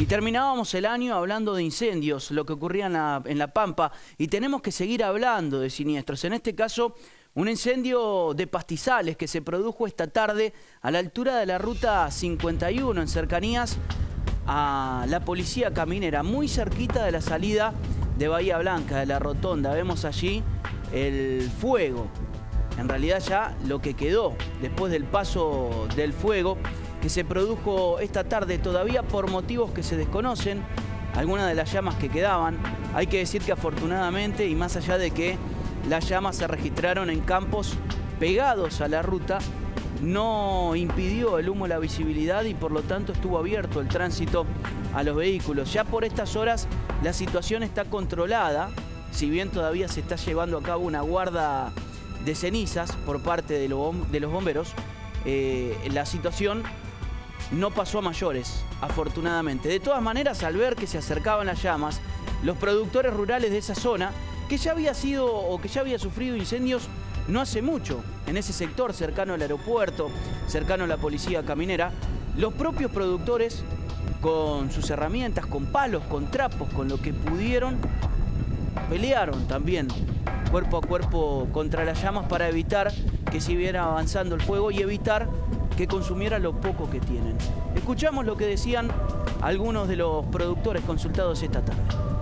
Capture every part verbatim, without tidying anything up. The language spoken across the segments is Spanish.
Y terminábamos el año hablando de incendios, lo que ocurría en la, en la Pampa, y tenemos que seguir hablando de siniestros. En este caso, un incendio de pastizales que se produjo esta tarde a la altura de la ruta cincuenta y uno, en cercanías a la policía caminera, muy cerquita de la salida de Bahía Blanca, de la rotonda. Vemos allí el fuego, en realidad ya lo que quedó después del paso del fuego, que se produjo esta tarde todavía por motivos que se desconocen, algunas de las llamas que quedaban. Hay que decir que afortunadamente, y más allá de que las llamas se registraron en campos pegados a la ruta, no impidió el humo la visibilidad y por lo tanto estuvo abierto el tránsito a los vehículos. Ya por estas horas la situación está controlada, si bien todavía se está llevando a cabo una guarda de cenizas por parte de los bomberos, eh, la situación no pasó a mayores, afortunadamente. De todas maneras, al ver que se acercaban las llamas, los productores rurales de esa zona, que ya había sido o que ya había sufrido incendios no hace mucho, en ese sector cercano al aeropuerto, cercano a la policía caminera, los propios productores, con sus herramientas, con palos, con trapos, con lo que pudieron, pelearon también cuerpo a cuerpo contra las llamas para evitar que siguiera avanzando el fuego y evitar que consumiera lo poco que tienen. Escuchamos lo que decían algunos de los productores consultados esta tarde.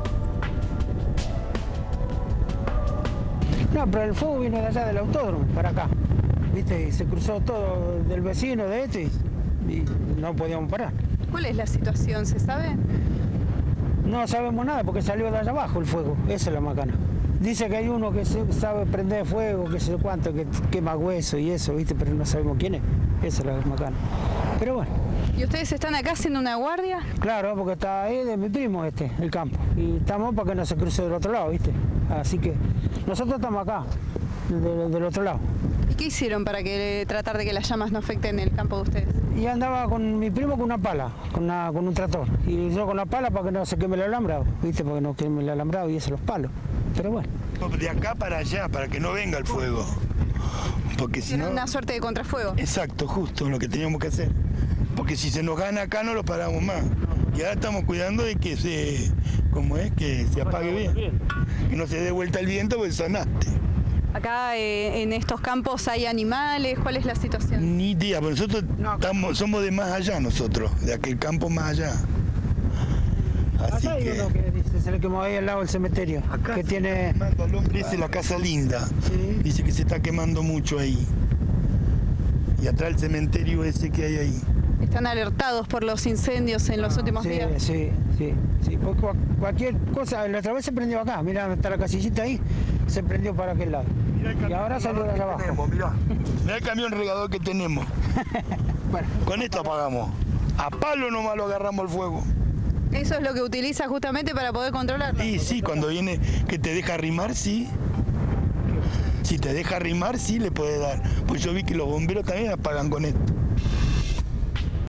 No, pero el fuego vino de allá del autódromo, para acá, ¿viste? Y se cruzó todo del vecino, de este, y no podíamos parar. ¿Cuál es la situación? ¿Se sabe? No sabemos nada porque salió de allá abajo el fuego, esa es la macana. Dice que hay uno que sabe prender fuego, que sé cuánto, que quema hueso y eso, ¿viste? Pero no sabemos quién es, esa es la macana. Pero bueno. ¿Y ustedes están acá haciendo una guardia? Claro, porque está ahí de mi primo este, el campo. Y estamos para que no se cruce del otro lado, ¿viste? Así que nosotros estamos acá, de, del otro lado. ¿Y qué hicieron para que tratar de que las llamas no afecten el campo de ustedes? Y andaba con mi primo con una pala, con, una, con un tractor. Y yo con la pala para que no se queme el alambrado, ¿viste? Para que no queme el alambrado y eso, los palos. Pero bueno. De acá para allá, para que no venga el fuego. Porque si no... Una suerte de contrafuego. Exacto, justo lo que teníamos que hacer. Porque si se nos gana acá no lo paramos más. Y ahora estamos cuidando de que se, como es, que se apague bien. Que no se dé vuelta el viento porque sonaste. Acá eh, en estos campos hay animales, ¿cuál es la situación? Ni idea, pero nosotros estamos, somos de más allá nosotros, de aquel campo más allá. Así acá hay que... uno que dice, se le quemó ahí al lado del cementerio, acá que tiene... Al hombre ese, la Casa Linda, sí. Dice que se está quemando mucho ahí. Y atrás el cementerio ese que hay ahí. ¿Están alertados por los incendios en los ah, últimos sí, días? Sí, sí, sí. Pues cualquier cosa, la otra vez se prendió acá, mirá, está la casillita ahí, se prendió para aquel lado. Y ahora salió de allá abajo. Tenemos, mirá. Mirá el camión regador que tenemos. Bueno, con esto apagamos. A palo nomás lo agarramos el fuego. ¿Eso es lo que utiliza justamente para poder controlarlo? Sí, sí, cuando viene que te deja arrimar, sí. Si te deja arrimar, sí le puede dar. Pues yo vi que los bomberos también apagan con esto.